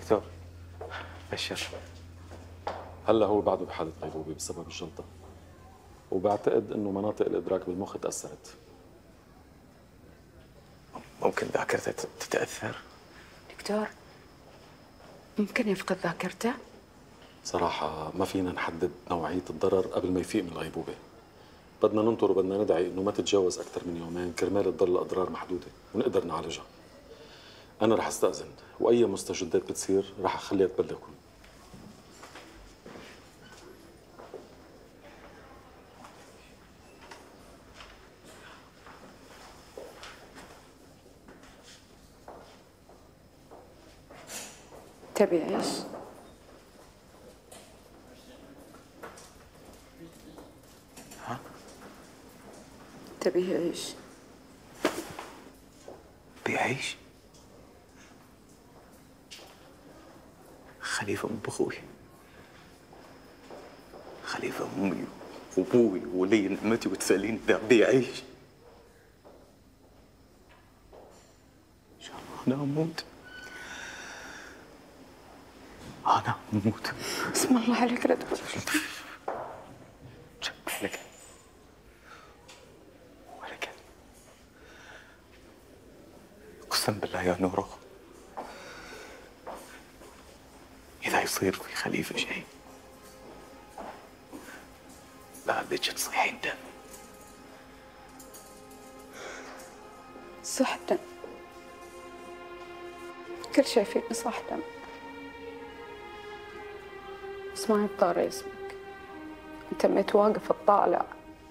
دكتور بشر، هلا هو بعده بحالة غيبوبة بسبب الجلطة، وبعتقد انه مناطق الادراك بالمخ تأثرت. ممكن ذاكرته تتأثر؟ دكتور، ممكن يفقد ذاكرته؟ صراحة ما فينا نحدد نوعية الضرر قبل ما يفيق من الغيبوبة. بدنا ننطر وبدنا ندعي انه ما تتجاوز اكثر من يومين كرمال تضل الاضرار محدودة ونقدر نعالجها. انا رح استأذن، واي مستجدات بتصير رح اخليها تبلغكم. تبي ايش؟ ها؟ تبي ايش؟ بيعيش؟ خليفة أم بخوي، خليفة أمي وأبوي وولي نعمتي وتسألين إذا بيعيش؟ إن شاء الله أنا أموت، أنا أموت. اسم الله عليك لا تقول. لك ولك أقسم بالله يا نورو، إذا يصير في خليفة شيء لا بدك تصيحين دم. صح دم، كل شيء فيك صح دم، بس ما يضطر اسمك. انت متواقف تطالع.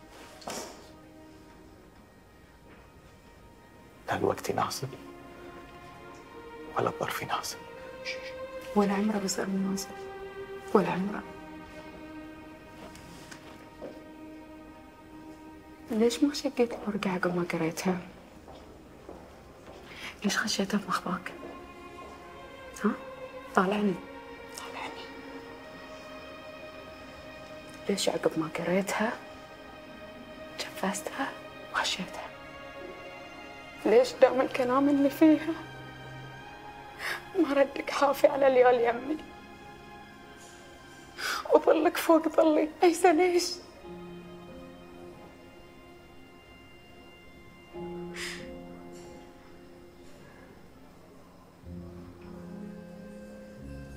لا الوقت يناسب ولا الظرف يناسب. ولا عمره بيصير مناسب، ولا عمره. ليش ما شقيت الورقة عقب ما قريتها؟ ليش خشيتها في مخباك؟ ها؟ طالعني طالعني. ليش عقب ما قريتها جفزتها وخشيتها؟ ليش دام الكلام اللي فيها ما ردك حافي على ليال يمي وظلك فوق ظلي؟ أيسا ليش؟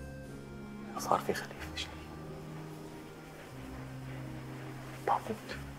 صار في خليفة شيء بموت.